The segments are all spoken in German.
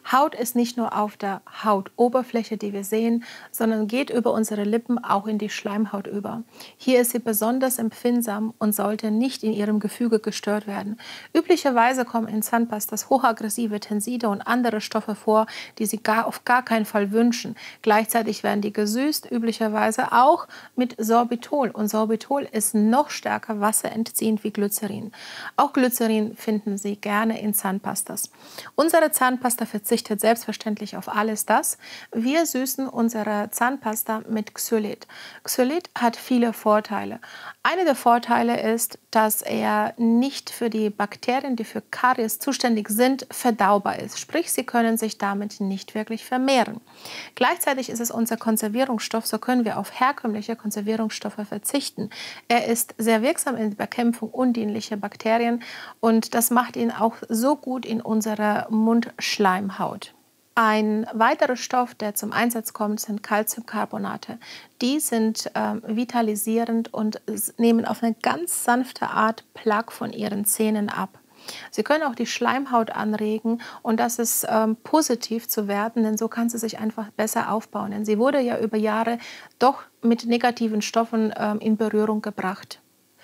Haut ist nicht nur auf der Hautoberfläche, die wir sehen, sondern geht über unsere Lippen auch in die Schleimhaut über. Hier ist sie besonders empfindsam und sollte nicht in ihrem Gefüge gestört werden. Üblicherweise kommen in Zahnpastas hochaggressive Tenside und andere Stoffe vor, die Sie auf gar keinen Fall wünschen. Gleichzeitig werden die gesüßt, üblicherweise auch mit Sorbitol. Und Sorbitol ist noch stärker wasserentziehend wie Glycerin. Auch Glycerin finden Sie gerne in Zahnpastas. Unsere Zahnpasta verzichtet selbstverständlich auf alles das. Wir süßen unsere Zahnpasta mit Xylit. Xylit hat viele Vorteile. Einer der Vorteile ist, dass er nicht für die Bakterien, die für Karies zuständig sind, verdaubar ist. Sprich, sie können sich damit nicht wirklich vermehren. Gleichzeitig ist es unser Konservierungsstoff, so können wir auf herkömmliche Konservierungsstoffe verzichten. Er ist sehr wirksam in der Bekämpfung undienlicher Bakterien und das macht ihn auch so gut in unserer Mundschleimhaut. Ein weiterer Stoff, der zum Einsatz kommt, sind Calciumcarbonate. Die sind vitalisierend und nehmen auf eine ganz sanfte Art Plaque von Ihren Zähnen ab. Sie können auch die Schleimhaut anregen und das ist positiv zu werten, denn so kann sie sich einfach besser aufbauen. Denn sie wurde ja über Jahre doch mit negativen Stoffen in Berührung gebracht.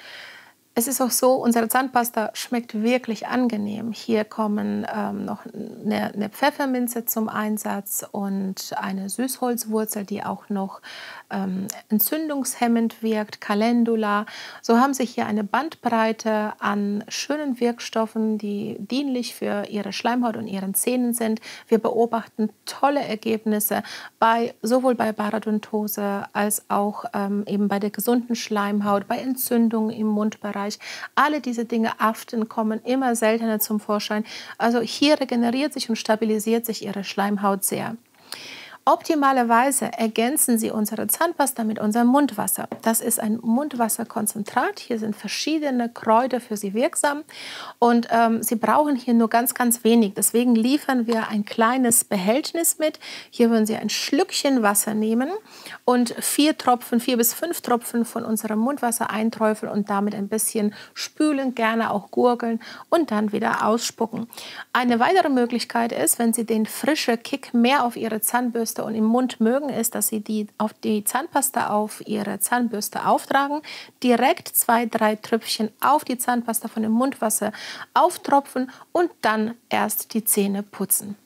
Es ist auch so, unsere Zahnpasta schmeckt wirklich angenehm. Hier kommen noch eine Pfefferminze zum Einsatz und eine Süßholzwurzel, die auch noch entzündungshemmend wirkt, Calendula. So haben Sie hier eine Bandbreite an schönen Wirkstoffen, die dienlich für Ihre Schleimhaut und Ihren Zähnen sind. Wir beobachten tolle Ergebnisse sowohl bei Parodontose als auch eben bei der gesunden Schleimhaut, bei Entzündungen im Mundbereich. Alle diese Dinge Aften kommen immer seltener zum Vorschein. Also hier regeneriert sich und stabilisiert sich Ihre Schleimhaut sehr. Optimalerweise ergänzen Sie unsere Zahnpasta mit unserem Mundwasser. Das ist ein Mundwasserkonzentrat. Hier sind verschiedene Kräuter für Sie wirksam und Sie brauchen hier nur ganz, ganz wenig. Deswegen liefern wir ein kleines Behältnis mit. Hier würden Sie ein Schlückchen Wasser nehmen und 4 bis 5 Tropfen von unserem Mundwasser einträufeln und damit ein bisschen spülen, gerne auch gurgeln und dann wieder ausspucken. Eine weitere Möglichkeit ist, wenn Sie den frischen Kick mehr auf Ihre Zahnbürste und im Mund mögen, ist, dass Sie die Zahnpasta auf Ihre Zahnbürste auftragen, direkt 2-3 Tröpfchen auf die Zahnpasta von dem Mundwasser auftropfen und dann erst die Zähne putzen.